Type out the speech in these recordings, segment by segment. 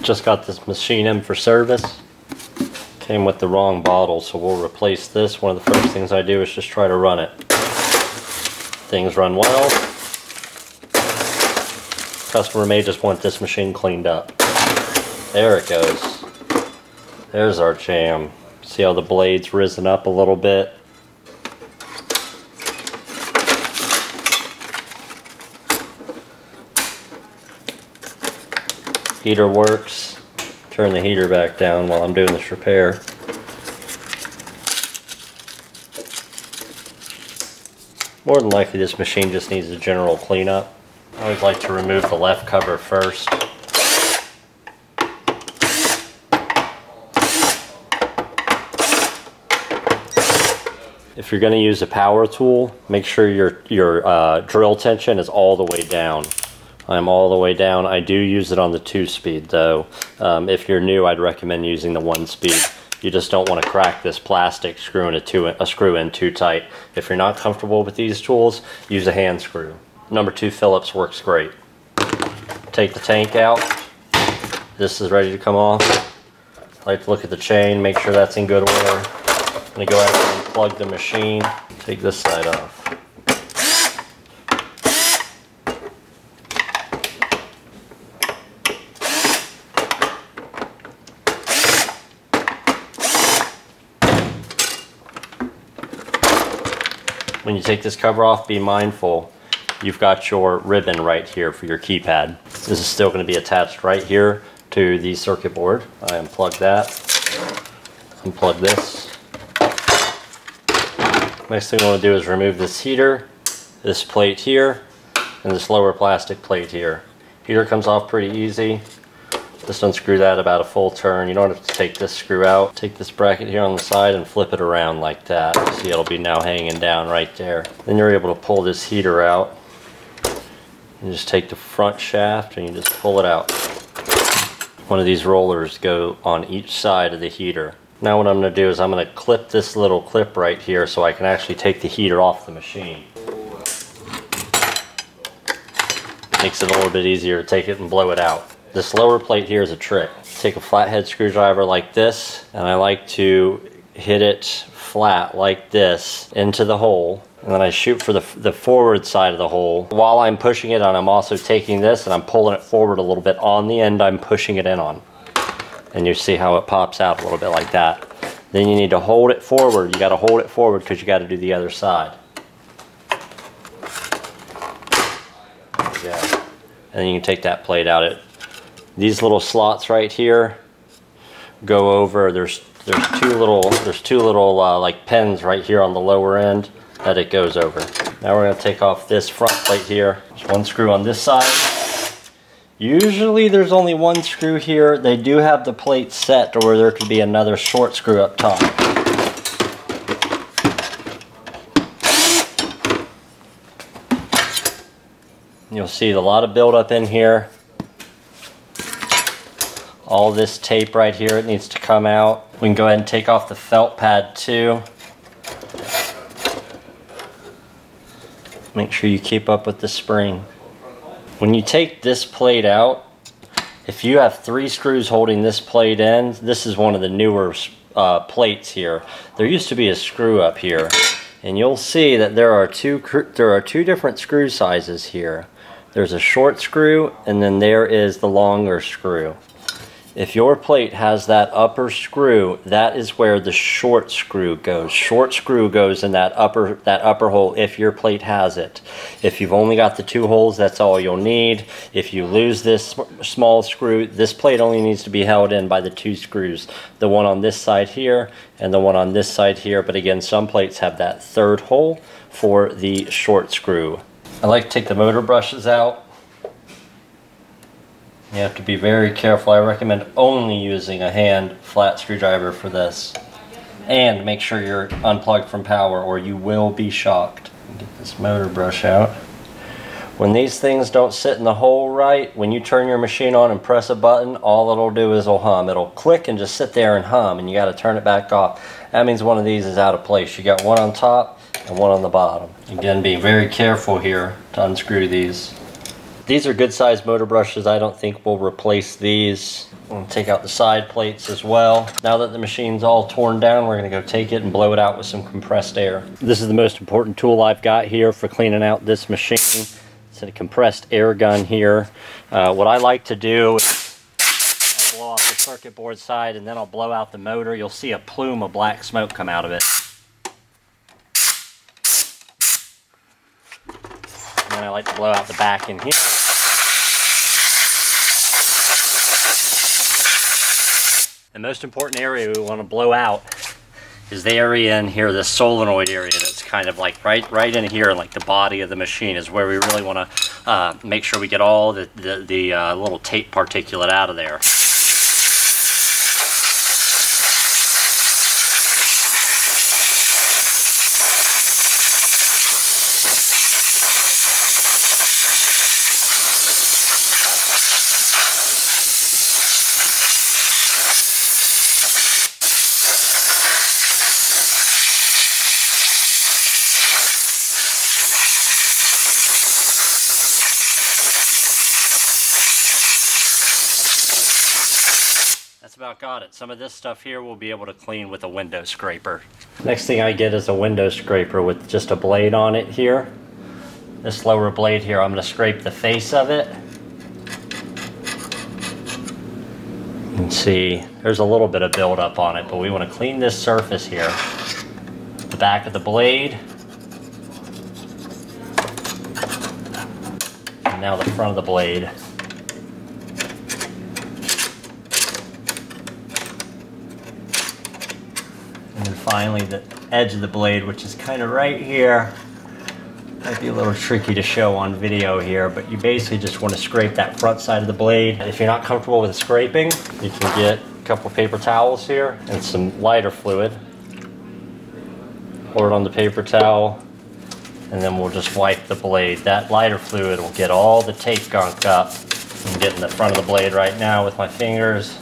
Just got this machine in for service. Came with the wrong bottle, so we'll replace this. One of the first things I do is just try to run it. Things run well. Customer may just want this machine cleaned up. There it goes. There's our jam. See how the blade's risen up a little bit? Heater works. Turn the heater back down while I'm doing this repair. More than likely this machine just needs a general cleanup. I always like to remove the left cover first. If you're going to use a power tool, make sure your drill tension is all the way down. I'm all the way down. I do use it on the 2-speed though. If you're new, I'd recommend using the 1-speed. You just don't want to crack this plastic screwing a screw in too tight. If you're not comfortable with these tools, use a hand screw. Number 2 Phillips works great. Take the tank out. This is ready to come off. I like to look at the chain, make sure that's in good order. I'm going to go ahead and plug the machine. Take this side off. When you take this cover off, be mindful you've got your ribbon right here for your keypad. This is still going to be attached right here to the circuit board. I unplug that, unplug this. Next thing I want to do is remove this heater, this plate here, and this lower plastic plate here. Heater comes off pretty easy. Just unscrew that about a full turn. You don't have to take this screw out. Take this bracket here on the side and flip it around like that. See, it'll be now hanging down right there. Then you're able to pull this heater out. You just take the front shaft and you just pull it out. One of these rollers go on each side of the heater. Now what I'm going to do is I'm going to clip this little clip right here so I can actually take the heater off the machine. Makes it a little bit easier to take it and blow it out. This lower plate here is a trick. Take a flathead screwdriver like this, and I like to hit it flat like this into the hole, and then I shoot for the forward side of the hole. While I'm pushing it on, I'm also taking this and I'm pulling it forward a little bit on the end I'm pushing it in on. And you see how it pops out a little bit like that. Then you need to hold it forward. You got to hold it forward because you got to do the other side. Yeah. And then you can take that plate out. These little slots right here go over. There's two little like pins right here on the lower end that it goes over. Now we're going to take off this front plate here. There's one screw on this side. Usually there's only one screw here. They do have the plate set to where there could be another short screw up top. You'll see a lot of buildup in here. All this tape right here, it needs to come out. We can go ahead and take off the felt pad too. Make sure you keep up with the spring. When you take this plate out, if you have 3 screws holding this plate in, this is one of the newer plates here. There used to be a screw up here, and you'll see that there are two different screw sizes here. There's a short screw, and then there is the longer screw. If your plate has that upper screw, that is where the short screw goes. Short screw goes in that upper hole if your plate has it. If you've only got the 2 holes, that's all you'll need. If you lose this small screw, this plate only needs to be held in by the 2 screws. The one on this side here and the one on this side here. But again, some plates have that 3rd hole for the short screw. I like to take the motor brushes out. You have to be very careful. I recommend only using a hand flat screwdriver for this. And make sure you're unplugged from power or you will be shocked. Get this motor brush out. When these things don't sit in the hole right, when you turn your machine on and press a button, all it'll do is it'll hum. It'll click and just sit there and hum, and you got to turn it back off. That means one of these is out of place. You got one on top and one on the bottom. Again, be very careful here to unscrew these. These are good sized motor brushes. I don't think we'll replace these. We'll take out the side plates as well. Now that the machine's all torn down, we're gonna go take it and blow it out with some compressed air. This is the most important tool I've got here for cleaning out this machine. It's a compressed air gun here. What I like to do is I'll blow off the circuit board side and then I'll blow out the motor. You'll see a plume of black smoke come out of it. And then I like to blow out the back in here. The most important area we want to blow out is the area in here, the solenoid area that's kind of like right in here, like the body of the machine is where we really want to make sure we get all the little tape particulate out of there. That's about got it. Some of this stuff here we'll be able to clean with a window scraper. Next thing I get is a window scraper with just a blade on it here. This lower blade here, I'm going to scrape the face of it. You can see there's a little bit of buildup on it, but we want to clean this surface here. The back of the blade. And now the front of the blade. And then finally the edge of the blade, which is kind of right here. Might be a little tricky to show on video here, but you basically just want to scrape that front side of the blade. If you're not comfortable with scraping, you can get a couple paper towels here and some lighter fluid. Pour it on the paper towel, and then we'll just wipe the blade. That lighter fluid will get all the tape gunk up. I'm getting the front of the blade right now with my fingers.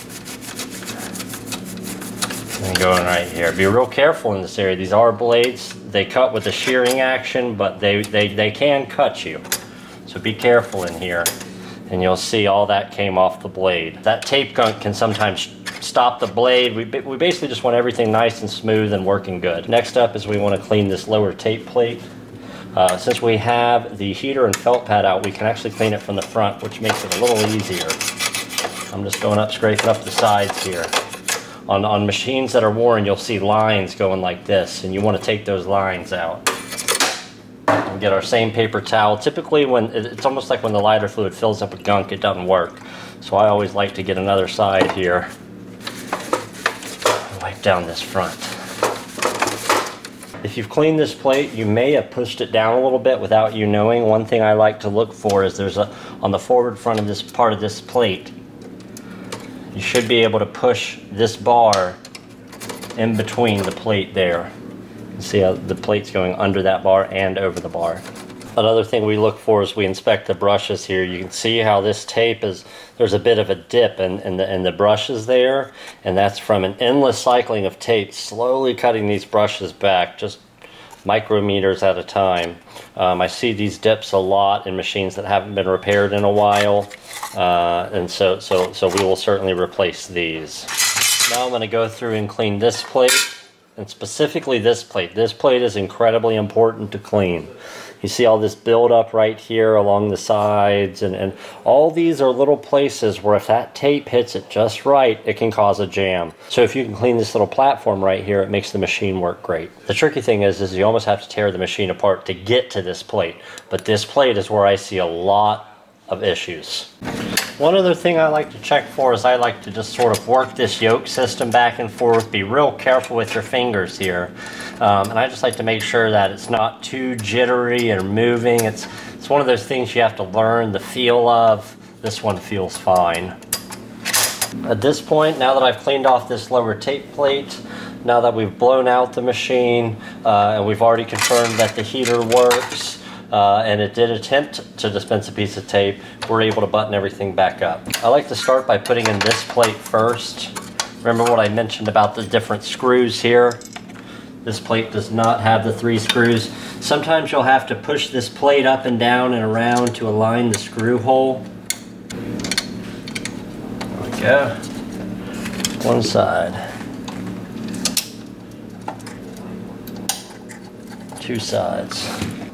And going right here. Be real careful in this area. These are blades. They cut with a shearing action, but they can cut you. So be careful in here. And you'll see all that came off the blade. That tape gunk can sometimes stop the blade. We basically just want everything nice and smooth and working good. Next up is we want to clean this lower tape plate. Since we have the heater and felt pad out, we can actually clean it from the front, which makes it a little easier. I'm just going up, scraping up the sides here. On machines that are worn, you'll see lines going like this, and you want to take those lines out. We get our same paper towel. Typically, when it's almost like when the lighter fluid fills up with gunk, it doesn't work. So I always like to get another side here. Wipe down this front. If you've cleaned this plate, you may have pushed it down a little bit without you knowing. One thing I like to look for is there's on the forward front of this part of this plate, you should be able to push this bar in between the plate there. You see how the plate's going under that bar and over the bar. Another thing we look for is we inspect the brushes here. You can see how this tape is, there's a bit of a dip in the brushes there, and that's from an endless cycling of tape slowly cutting these brushes back, just micrometers at a time. I see these dips a lot in machines that haven't been repaired in a while, and so we will certainly replace these. Now I'm going to go through and clean this plate, and specifically this plate. This plate is incredibly important to clean. You see all this buildup right here along the sides, and all these are little places where if that tape hits it just right, it can cause a jam. So if you can clean this little platform right here, it makes the machine work great. The tricky thing is you almost have to tear the machine apart to get to this plate, but this plate is where I see a lot of issues. One other thing I like to check for is I like to just sort of work this yoke system back and forth. Be real careful with your fingers here. And I just like to make sure that it's not too jittery or moving. It's one of those things you have to learn the feel of. This one feels fine. At this point, now that I've cleaned off this lower tape plate, now that we've blown out the machine, and we've already confirmed that the heater works, and it did attempt to dispense a piece of tape, we're able to button everything back up. I like to start by putting in this plate first. Remember what I mentioned about the different screws here? This plate does not have the 3 screws. Sometimes you'll have to push this plate up and down and around to align the screw hole. There we go. One side. 2 sides.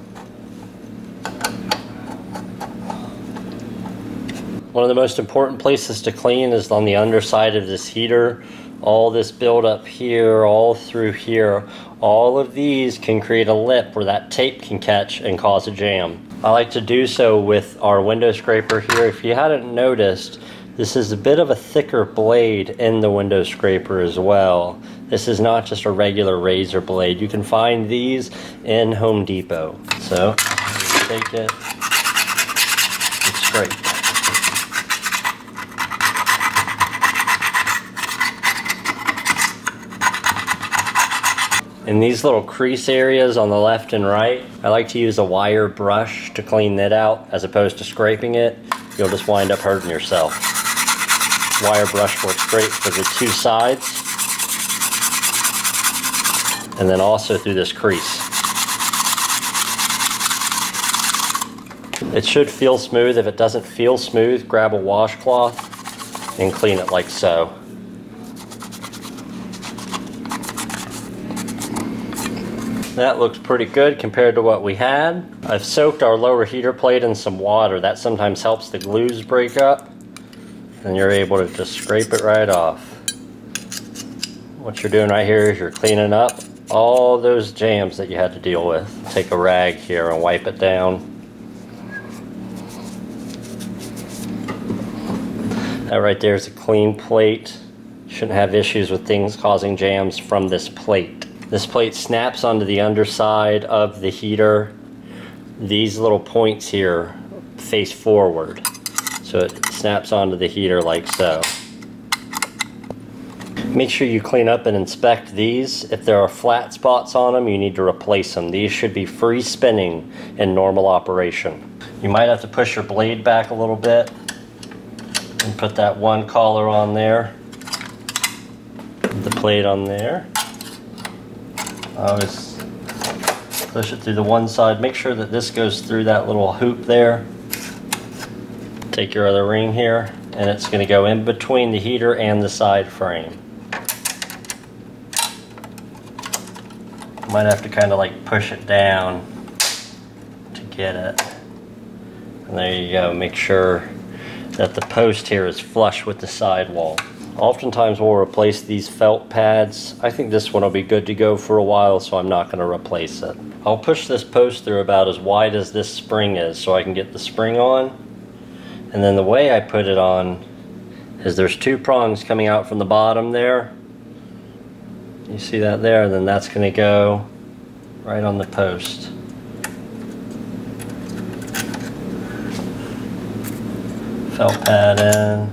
One of the most important places to clean is on the underside of this heater. All this buildup here, all through here, all of these can create a lip where that tape can catch and cause a jam. I like to do so with our window scraper here. If you hadn't noticed, this is a bit of a thicker blade in the window scraper as well. This is not just a regular razor blade. You can find these in Home Depot. So, take it and scrape. In these little crease areas on the left and right, I like to use a wire brush to clean that out as opposed to scraping it. You'll just wind up hurting yourself. Wire brush works great for the 2 sides and then also through this crease. It should feel smooth. If it doesn't feel smooth, grab a washcloth and clean it like so. That looks pretty good compared to what we had. I've soaked our lower heater plate in some water. That sometimes helps the glues break up, and you're able to just scrape it right off. What you're doing right here is you're cleaning up all those jams that you had to deal with. Take a rag here and wipe it down. That right there is a clean plate. Shouldn't have issues with things causing jams from this plate. This plate snaps onto the underside of the heater. These little points here face forward, so it snaps onto the heater like so. Make sure you clean up and inspect these. If there are flat spots on them, you need to replace them. These should be free spinning in normal operation. You might have to push your blade back a little bit and put that one collar on there, the plate on there. Always push it through the one side. Make sure that this goes through that little hoop there. Take your other ring here, and it's going to go in between the heater and the side frame. Might have to kind of like push it down to get it. And there you go. Make sure that the post here is flush with the sidewall. Oftentimes we'll replace these felt pads. I think this one will be good to go for a while, so I'm not going to replace it. I'll push this post through about as wide as this spring is so I can get the spring on. And then the way I put it on is there's 2 prongs coming out from the bottom there. You see that there? And then that's going to go right on the post. Felt pad in.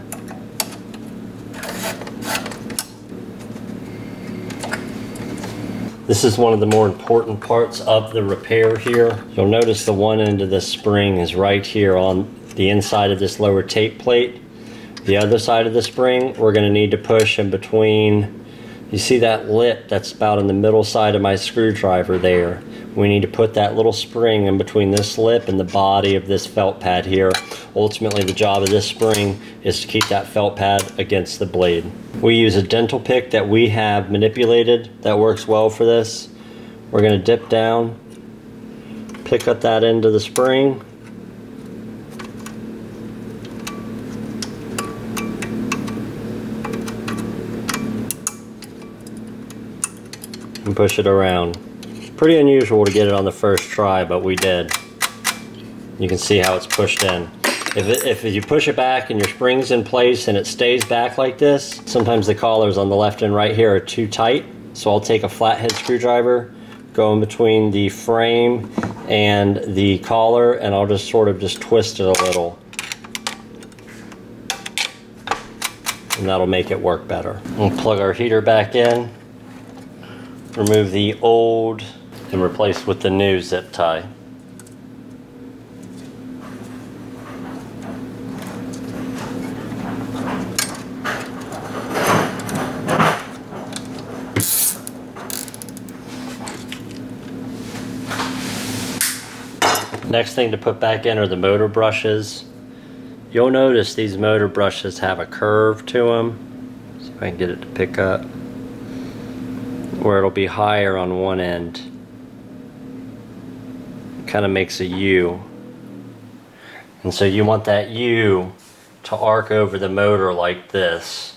This is one of the more important parts of the repair here. You'll notice the one end of this spring is right here on the inside of this lower tape plate. The other side of the spring, we're going to need to push in between. You see that lip that's about in the middle side of my screwdriver there. We need to put that little spring in between this lip and the body of this felt pad here. Ultimately, the job of this spring is to keep that felt pad against the blade. We use a dental pick that we have manipulated that works well for this. We're going to dip down, pick up that end of the spring, and push it around. Pretty unusual to get it on the first try, but we did. You can see how it's pushed in. If you push it back and your spring's in place and it stays back like this, sometimes the collars on the left and right here are too tight. So I'll take a flathead screwdriver, go in between the frame and the collar, and I'll just sort of just twist it a little. And that'll make it work better. We'll plug our heater back in, remove the old and replace with the new zip tie. Next thing to put back in are the motor brushes. You'll notice these motor brushes have a curve to them. See if I can get it to pick up. Where it'll be higher on one end. It kind of makes a U. And so you want that U to arc over the motor like this.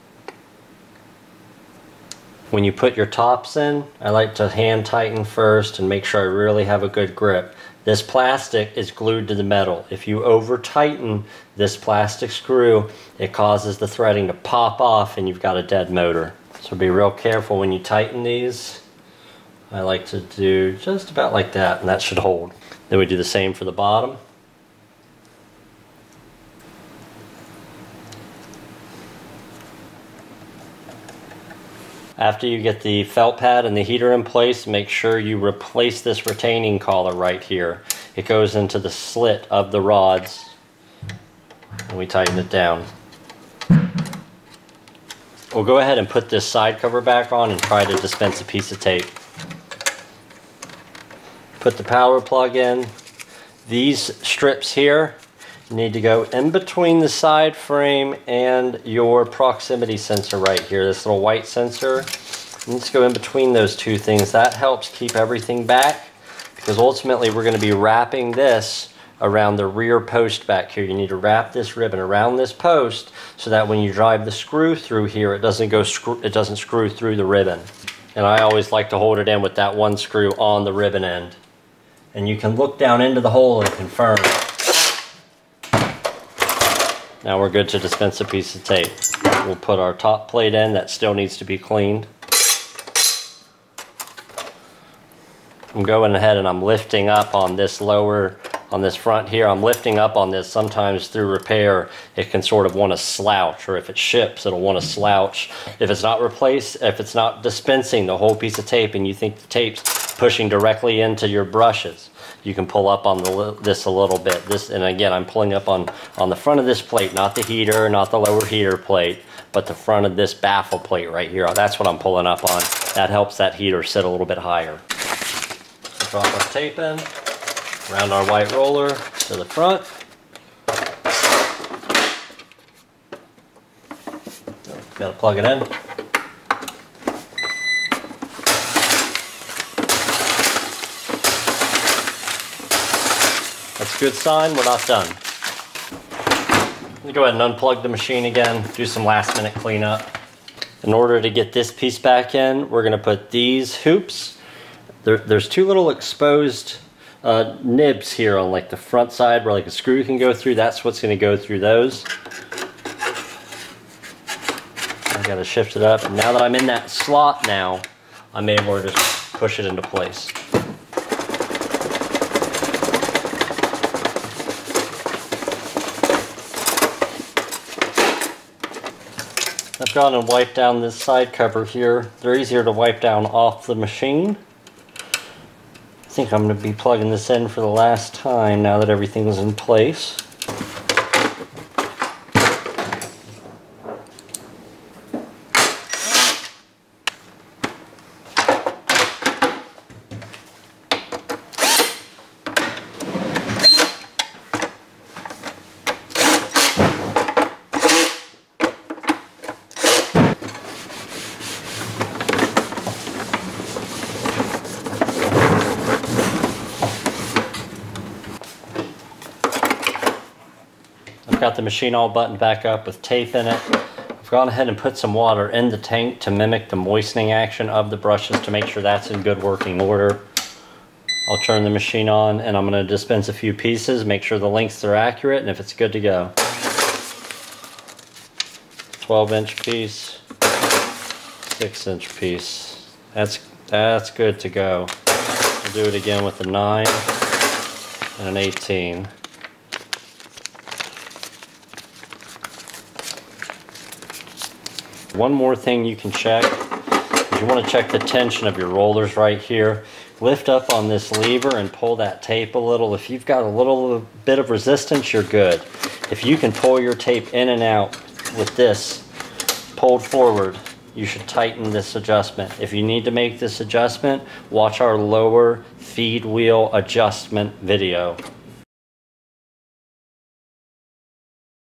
When you put your tops in, I like to hand tighten first and make sure I really have a good grip. This plastic is glued to the metal. If you over tighten this plastic screw, it causes the threading to pop off and you've got a dead motor. So be real careful when you tighten these. I like to do just about like that, and that should hold. Then we do the same for the bottom. After you get the felt pad and the heater in place, make sure you replace this retaining collar right here. It goes into the slit of the rods, and we tighten it down. We'll go ahead and put this side cover back on and try to dispense a piece of tape. Put the power plug in. These strips here need to go in between the side frame and your proximity sensor right here, this little white sensor. It needs to go in between those two things. That helps keep everything back, because ultimately we're going to be wrapping this around the rear post back here. You need to wrap this ribbon around this post so that when you drive the screw through here, it doesn't screw through the ribbon. And I always like to hold it in with that one screw on the ribbon end. And you can look down into the hole and confirm. Now we're good to dispense a piece of tape. We'll put our top plate in. That still needs to be cleaned. I'm going ahead and I'm lifting up on this front here. I'm lifting up on this. Sometimes through repair it can sort of want to slouch, or if it ships it'll want to slouch. If it's not replaced, if it's not dispensing the whole piece of tape and you think the tape's pushing directly into your brushes, you can pull up on this a little bit. And again, I'm pulling up on the front of this plate, not the heater, not the lower heater plate, but the front of this baffle plate right here. That's what I'm pulling up on. That helps that heater sit a little bit higher. So drop our tape in, around our white roller to the front. Gotta plug it in. That's a good sign, we're not done. Let me go ahead and unplug the machine again, do some last minute cleanup. In order to get this piece back in, we're gonna put these hoops. There's two little exposed nibs here on like the front side where like a screw can go through. That's what's gonna go through those. I gotta shift it up. And now that I'm in that slot now, I'm able to just push it into place. I've gone and wiped down this side cover here. They're easier to wipe down off the machine. I think I'm going to be plugging this in for the last time now that everything is in place. Got the machine all buttoned back up with tape in it. I've gone ahead and put some water in the tank to mimic the moistening action of the brushes to make sure that's in good working order. I'll turn the machine on and I'm going to dispense a few pieces, make sure the lengths are accurate, and if it's good to go. 12-inch piece, 6-inch piece. That's good to go. I'll do it again with a 9 and an 18. One more thing you can check is you want to check the tension of your rollers right here. Lift up on this lever and pull that tape a little. If you've got a little bit of resistance, you're good. If you can pull your tape in and out with this pulled forward, you should tighten this adjustment. If you need to make this adjustment, watch our lower feed wheel adjustment video.